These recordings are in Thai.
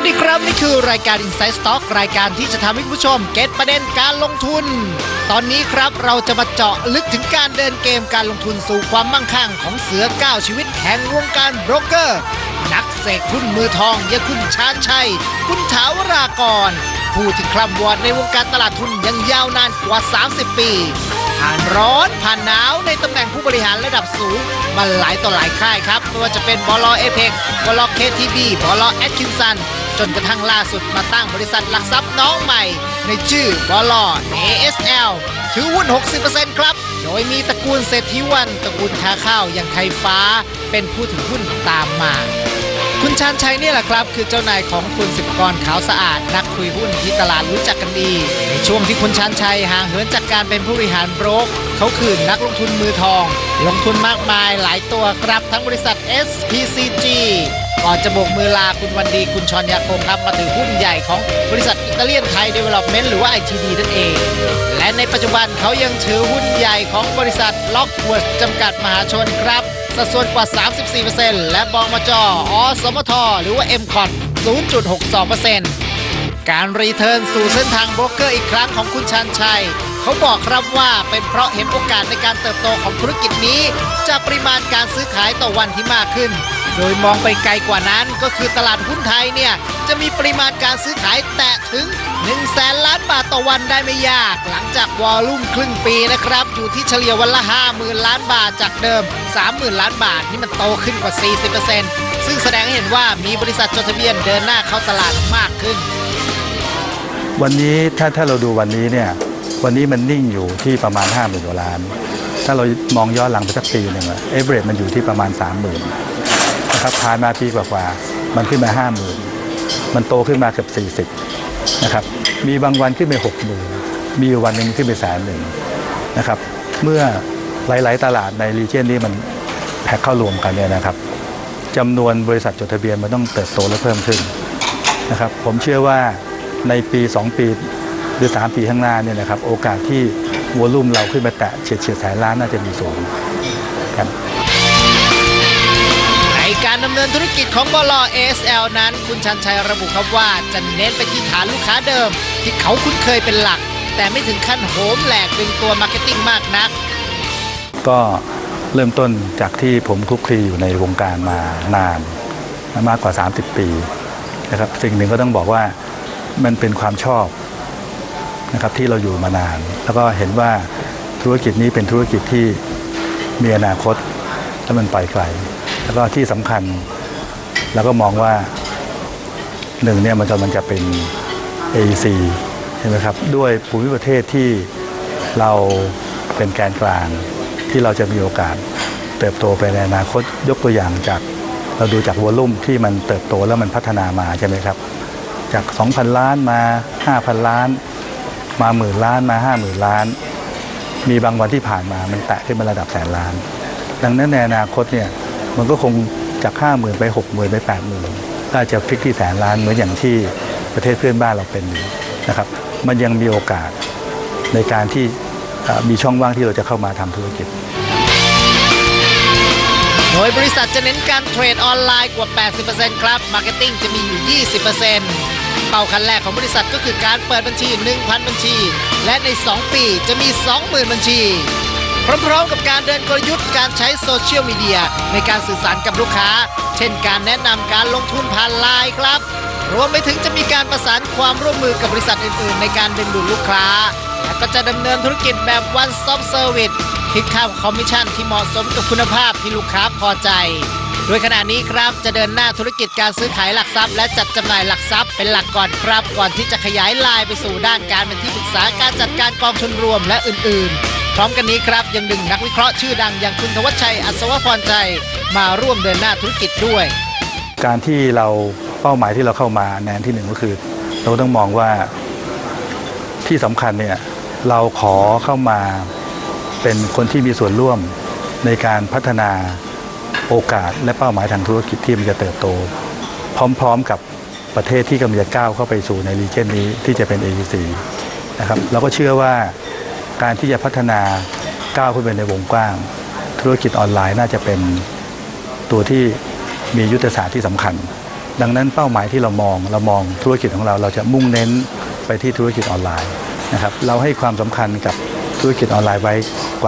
วัสดีครับนี่คือรายการ Inside Stock รายการที่จะทำให้ผู้ชมเก็ตประเด็นการลงทุนตอนนี้ครับเราจะมาเจาะลึกถึงการเดินเกมการลงทุนสู่ความมั่งคั่งของเสือ9ชีวิตแห่งวงการโบรกเกอร์นักเสกหุ้นมือทองอย่างคุณชาญชัยคุณถาวรากรผู้ที่คร่ำวอดในวงการตลาดทุนยังยาวนานกว่า30ปีผ่านร้อนผ่านหนาวในตำแหน่งผู้บริหารระดับสูงมาหลายต่อหลายค่ายครับไม่ว่าจะเป็นบล.เอเพ็กบล.เคทีบีบล.แอตคินสันจนกระทั่งล่าสุดมาตั้งบริษัทหลักทรัพย์น้องใหม่ในชื่อบล. ASL ถือหุ้น 60% ครับโดยมีตระกูลเศรษฐีวันตระกูลค้าข้าวอย่างไทยฟ้าเป็นผู้ถือหุ้นตามมาคุณชาญชัยนี่แหละครับคือเจ้านายของคุณสิบกรขาวสะอาดนักคุยหุ้นที่ตลาดรู้จักกันดีในช่วงที่คุณชาญชัยห่างเหินจากการเป็นผู้บริหารโบรกเขาคือนักลงทุนมือทองลงทุนมากมายหลายตัวครับทั้งบริษัท SPCG ก่อนจะโบกมือลาคุณวันดีคุณชรยาคงครับมาถือหุ้นใหญ่ของบริษัทอิตาเลียนไทยเดเวล็อปเมนต์หรือว่า ITD นั่นเองและในปัจจุบันเขายังถือหุ้นใหญ่ของบริษัทล็อกเวิร์ดจำกัดมหาชนครับสัดส่วนกว่า 34% และบมจ.อสมทหรือว่า MCOT 0.62% การรีเทิร์นสู่เส้นทางโบรกเกอร์อีกครั้งของคุณชาญชัยเขาบอกครับว่าเป็นเพราะเห็นโอกาสในการเติบโตของธุรกิจนี้จากปริมาณการซื้อขายต่อวันที่มากขึ้นโดยมองไปไกลกว่านั้นก็คือตลาดหุ้นไทยเนี่ยจะมีปริมาณการซื้อขายแตะถึง 100,000 ล้านบาทต่อวันได้ไม่ยากหลังจากวอลลุ่มครึ่งปีนะครับอยู่ที่เฉลี่ยวันละ 50,000 ล้านบาทจากเดิม 30,000 ล้านบาทนี่มันโตขึ้นกว่า 40% ซึ่งแสดงให้เห็นว่ามีบริษัทจดทะเบียนเดินหน้าเข้าตลาดมากขึ้นวันนี้ถ้าเราดูวันนี้เนี่ยวันนี้มันนิ่งอยู่ที่ประมาณ 50,000 กว่าล้านถ้าเรามองย้อนหลังไปสักปีหนึ่งเอเวอเรจมันอยู่ที่ประมาณ 30,000 นะครับผ่านมาปีกว่าๆมันขึ้นมา 50,000 มันโตขึ้นมาเกือบ40นะครับมีบางวันขึ้นไป 60,000 มีวันหนึ่งขึ้นไป100,000นะครับเมื่อหลายๆตลาดในรีเจนนี้มันแพ็คเข้ารวมกันเนี่ยนะครับจำนวนบริษัทจดทะเบียนมันต้องเติบโตและเพิ่มขึ้นนะครับผมเชื่อว่าในปี2ปีหรือ3ปีข้างหน้าเนี่ยนะครับโอกาสที่วอลุ่มเราขึ้นมาแตะเฉียดแสนล้านน่าจะมีสูงครับในการดำเนินธุรกิจของบล. ASL นั้นคุณชันชัยระบุครับว่าจะเน้นไปที่ฐานลูกค้าเดิมที่เขาคุ้นเคยเป็นหลักแต่ไม่ถึงขั้นโหมแหลกดึงตัวมาร์เก็ตติ้งมากนักก็เริ่มต้นจากที่ผมคลุกคลีอยู่ในวงการมานานมากกว่า30ปีนะครับสิ่งหนึ่งก็ต้องบอกว่ามันเป็นความชอบนะครับที่เราอยู่มานานแล้วก็เห็นว่าธุรกิจนี้เป็นธุรกิจที่มีอนาคตและมันไปไกลแล้วก็ที่สำคัญแล้วก็มองว่าหนึ่งเนี่ยมันจะเป็น AEC ใช่ไหมครับด้วยภูมิประเทศที่เราเป็นแกนกลางที่เราจะมีโอกาสเติบโตไปในอนาคตยกตัวอย่างจากเราดูจากวอลลุ่มที่มันเติบโตแล้วมันพัฒนามาใช่ไหมครับจาก 2,000 ล้านมา 5,000 ล้านมา 10,000 ล้านมา 50,000 ล้านมีบางวันที่ผ่านมามันแตะขึ้นมาระดับแสนล้านดังนั้นในอนาคตเนี่ยมันก็คงจาก 50,000 ไป 60,000 ไป 80,000 ก็จะพลิกที่แสนล้านเหมือนอย่างที่ประเทศเพื่อนบ้านเราเป็นนะครับมันยังมีโอกาสในการที่มีช่องว่างที่เราจะเข้ามาทำธุรกิจโดยบริษัทจะเน้นการเทรดออนไลน์กว่า 80% ครับมาร์เก็ตติ้งจะมีอยู่ 20%เป้าขั้นแรกของบริษัทก็คือการเปิดบัญชี 1,000 บัญชีและใน2ปีจะมี 20,000 บัญชีพร้อมๆกับการเดินกลยุทธ์การใช้โซเชียลมีเดียในการสื่อสารกับลูกค้าเช่นการแนะนำการลงทุนผ่านไลน์ครับรวมไปถึงจะมีการประสานความร่วมมือกับบริษัทอื่นๆในการดึงดูดลูกค้าและก็จะดำเนินธุรกิจแบบ one stop service คิดค่าคอมมิชชั่นที่เหมาะสมกับคุณภาพที่ลูกค้าพอใจโดยขณะนี้ครับจะเดินหน้าธุรกิจการซื้อขายหลักทรัพย์และจัดจำหน่ายหลักทรัพย์เป็นหลักก่อนครับก่อนที่จะขยายลายไปสู่ด้านการเป็นที่ปรึกษาการจัดการกองทุนรวมและอื่นๆพร้อมกันนี้ครับยังดึงนักวิเคราะห์ชื่อดังอย่างคุณธวัชชัยอัศวพรใจมาร่วมเดินหน้าธุรกิจด้วยการที่เราเป้าหมายที่เราเข้ามาแนนที่หนึ่งก็คือเราต้องมองว่าที่สำคัญเนี่ยเราขอเข้ามาเป็นคนที่มีส่วนร่วมในการพัฒนาโอกาสและเป้าหมายทางธุรกิจที่มันจะเติบโตพร้อมๆกับประเทศที่กำลังจะก้าวเข้าไปสู่ในรีเจนนี้ที่จะเป็น AEC นะครับเราก็เชื่อว่าการที่จะพัฒนาก้าวขึ้นไปในวงกว้างธุรกิจออนไลน์น่าจะเป็นตัวที่มียุทธศาสตร์ที่สำคัญดังนั้นเป้าหมายที่เรามองธุรกิจของเราจะมุ่งเน้นไปที่ธุรกิจออนไลน์นะครับเราให้ความสำคัญกับธุรกิจออนไลน์ไว้กว่า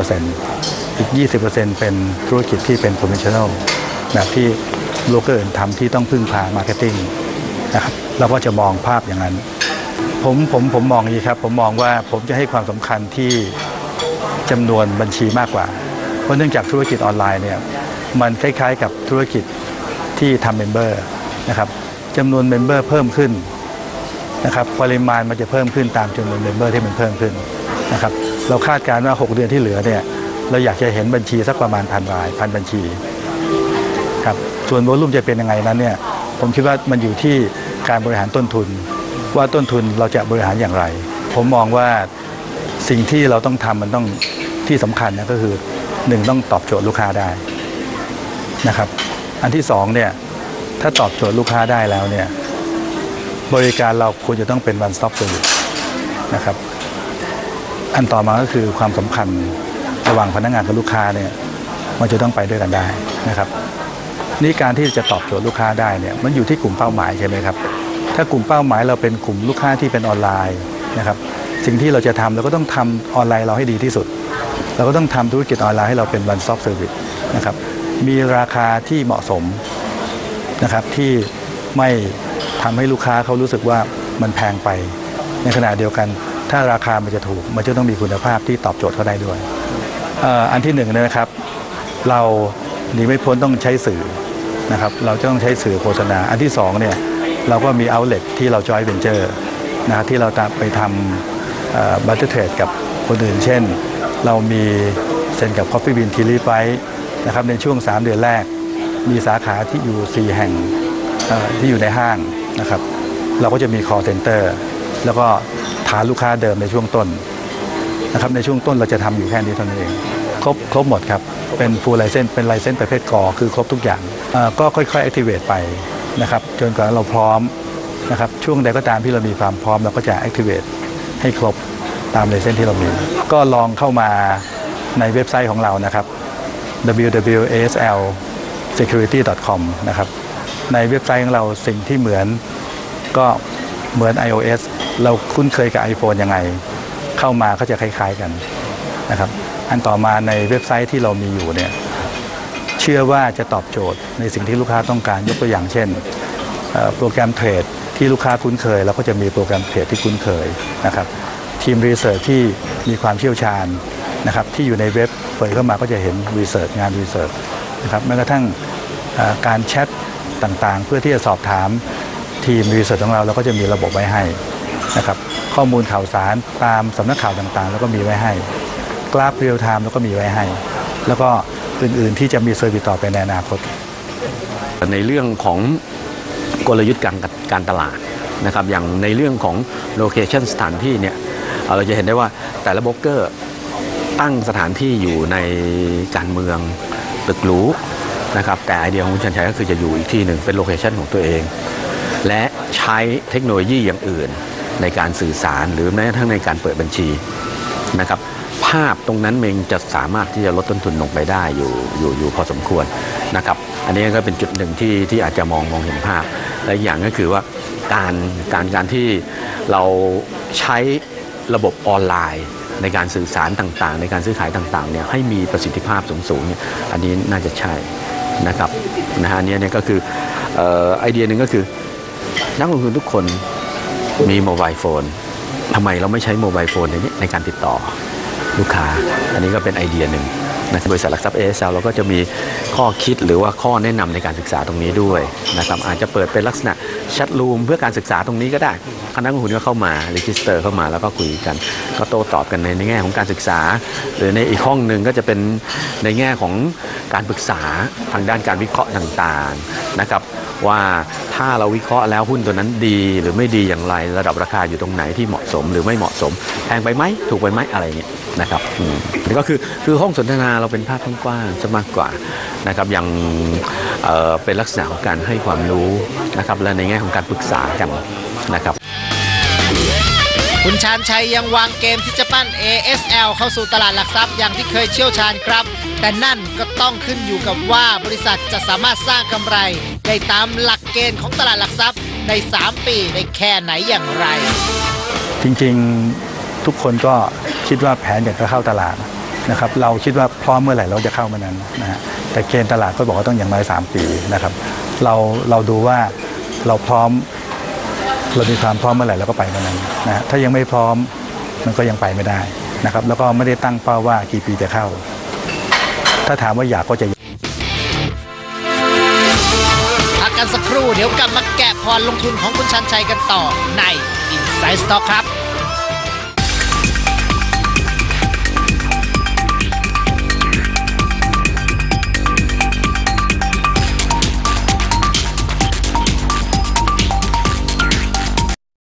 80%อีก 20% เป็นธุรกิจที่เป็น conventional แบบที่โลกเกอร์อื่นทำที่ต้องพึ่งพา marketing นะครับเราก็จะมองภาพอย่างนั้นผมมองอย่างนี้ครับผมมองว่าผมจะให้ความสำคัญที่จำนวนบัญชีมากกว่าเพราะเนื่องจากธุรกิจออนไลน์เนี่ยมันคล้ายๆกับธุรกิจที่ทำเมมเบอร์นะครับจำนวนเมมเบอร์เพิ่มขึ้นนะครับปริมาณมันจะเพิ่มขึ้นตามจำนวนเมมเบอร์ที่มันเพิ่มขึ้นนะครับเราคาดการณ์ว่า6 เดือนที่เหลือเนี่ยเราอยากจะเห็นบัญชีสักประมาณ1,000 ราย1,000 บัญชีครับส่วนโวลุ่มจะเป็นยังไงนั้นเนี่ยผมคิดว่ามันอยู่ที่การบริหารต้นทุนว่าต้นทุนเราจะบริหารอย่างไรผมมองว่าสิ่งที่เราต้องทำมันต้องที่สำคัญนะก็คือ1ต้องตอบโจทย์ลูกค้าได้นะครับอันที่2เนี่ยถ้าตอบโจทย์ลูกค้าได้แล้วเนี่ยบริการเราควรจะต้องเป็น one stop service นะครับอันต่อมาก็คือความสัมพันธ์ระหว่างพนักงานกับลูกค้าเนี่ยมันจะต้องไปด้วยกันได้นะครับนี่การที่จะตอบโจทย์ลูกค้าได้เนี่ยมันอยู่ที่กลุ่มเป้าหมายใช่ไหมครับถ้ากลุ่มเป้าหมายเราเป็นกลุ่มลูกค้าที่เป็นออนไลน์นะครับสิ่งที่เราจะทำเราก็ต้องทำออนไลน์เราให้ดีที่สุดเราก็ต้องทำธุรกิจออนไลน์ให้เราเป็น one stop service นะครับมีราคาที่เหมาะสมนะครับที่ไม่ทำให้ลูกค้าเขารู้สึกว่ามันแพงไปในขณะเดียวกันถ้าราคามันจะถูกมันจะต้องมีคุณภาพที่ตอบโจทย์เขาได้ด้วยอันที่1นะครับเราหนีไม่พ้นต้องใช้สื่อนะครับเราจะต้องใช้สื่อโฆษณาอันที่2เนี่ยเราก็มี outlet ที่เรา joint venture นะที่เราไปทำบัตเตอร์เทรดกับคนอื่นเช่นเรามีเซ็นกับ Coffee Bean Tea Leaf ไว้นะครับในช่วง3 เดือนแรกมีสาขาที่อยู่4 แห่งที่อยู่ในห้างนะครับเราก็จะมี call center แล้วก็ฐานลูกค้าเดิมในช่วงต้นนะครับในช่วงต้นเราจะทำอยู่แค่นี้เท่านั้นเองครบหมดครับเป็น full license เป็น license ประเภทกอคือครบทุกอย่างก็ค่อยๆ activate ไปนะครับจนกว่าเราพร้อมนะครับช่วงใดก็ตามที่เรามีความพร้อมเราก็จะ activate ให้ครบตาม license ที่เรามีก็ลองเข้ามาในเว็บไซต์ของเรานะครับ www.aslsecurity.com นะครับในเว็บไซต์ของเราสิ่งที่เหมือนก็เหมือน iOS เราคุ้นเคยกับ iPhone ยังไงเข้ามาก็จะคล้ายๆกันนะครับอันต่อมาในเว็บไซต์ที่เรามีอยู่เนี่ยเชื่อว่าจะตอบโจทย์ในสิ่งที่ลูกค้าต้องการยกตัวอย่างเช่นโปรแกรมเทรดที่ลูกค้าคุ้นเคยเราก็จะมีโปรแกรมเทรดที่คุ้นเคยนะครับทีมรีเสิร์ชที่มีความเชี่ยวชาญนะครับที่อยู่ในเว็บเปิดเข้ามาก็จะเห็นรีเสิร์ชงานรีเสิร์ชนะครับแม้กระทั่งการแชทต่างๆเพื่อที่จะสอบถามทีมรีเสิร์ชของเราก็จะมีระบบไว้ให้นะครับข้อมูลข่าวสารตามสำนักข่าวต่างๆแล้วก็มีไว้ให้กราฟเรียลไทม์แล้วก็มีไว้ให้แล้วก็อื่นๆที่จะมีเซอร์วิสต่อไปในอนาคตในเรื่องของกลยุทธ์การตลาดนะครับอย่างในเรื่องของโลเคชันสถานที่เนี่ยเราจะเห็นได้ว่าแต่ละโบรกเกอร์ตั้งสถานที่อยู่ในการเมืองตึกหรูนะครับแต่ไอเดียของคุณชันชัยก็คือจะอยู่อีกที่หนึ่งเป็นโลเคชันของตัวเองและใช้เทคโนโลยีอย่างอื่นในการสื่อสารหรือแม้กระทั่งในการเปิดบัญชีนะครับภาพตรงนั้นเองจะสามารถที่จะลดต้นทุนลงไปได้อยู่พอสมควรนะครับอันนี้ก็เป็นจุดหนึ่งที่อาจจะมองเห็นภาพและอย่างก็คือว่าการที่เราใช้ระบบออนไลน์ในการสื่อสารต่างๆในการซื้อขายต่างๆเนี่ยให้มีประสิทธิภาพสูงๆเนี่ยอันนี้น่าจะใช่นะครับอันนี้เนี่ยก็คือไอเดียหนึ่งก็คือนักลงทุนทุกคนมีโมบายโฟนทำไมเราไม่ใช้โมบายโฟนในการติดต่อลูกค้าอันนี้ก็เป็นไอเดียหนึ่งนะบริษัทหลักทรัพย์ ASL เราก็จะมีข้อคิดหรือว่าข้อแนะนำในการศึกษาตรงนี้ด้วยนะครับอาจจะเปิดเป็นลักษณะแชทรูมเพื่อการศึกษาตรงนี้ก็ได้คณะลงทุนก็เข้ามารีจิสเตอร์เข้ามาแล้วก็คุยกันก็โต้ตอบกันในแง่ของการศึกษาหรือในอีกห้องหนึ่งก็จะเป็นในแง่ของการปรึกษาทางด้านการวิเคราะห์ต่างๆนะครับว่าถ้าเราวิเคราะห์แล้วหุ้นตัวนั้นดีหรือไม่ดีอย่างไรระดับราคาอยู่ตรงไหนที่เหมาะสมหรือไม่เหมาะสมแพงไปไหมถูกไปไหมอะไรเงี้ยนะครับนี่ก็คือห้องสนทนาเราเป็นภาพกว้างๆซะมากกว่านะครับยังเป็นลักษณะของการให้ความรู้นะครับและในแง่ของการปรึกษากันนะครับคุณชาญชัยยังวางเกมที่จะปั้น ASL เข้าสู่ตลาดหลักทรัพย์อย่างที่เคยเชี่ยวชาญครับแต่นั่นก็ต้องขึ้นอยู่กับว่าบริษัทจะสามารถสร้างกำไรได้ตามหลักเกณฑ์ของตลาดหลักทรัพย์ใน3 ปีได้แค่ไหนอย่างไรจริงๆทุกคนก็คิดว่าแผนอยากจะเข้าตลาดนะครับเราคิดว่าพร้อมเมื่อไหร่เราจะเข้าเมื่อนั้นนะฮะแต่เกณฑ์ตลาดก็บอกว่าต้องอย่างน้อย3 ปีนะครับเราดูว่าเราพร้อมเรามีความพร้อมเมื่อไหร่เราก็ไปเมื่อนั้นนะฮะถ้ายังไม่พร้อมมันก็ยังไปไม่ได้นะครับแล้วก็ไม่ได้ตั้งเป้าว่ากี่ปีจะเข้าถ้าถามว่าอยากก็จะพักกันสักครู่เดี๋ยวกลับมาแกะพรลงทุนของคุณชันชัยกันต่อใน Inside Stock ครับ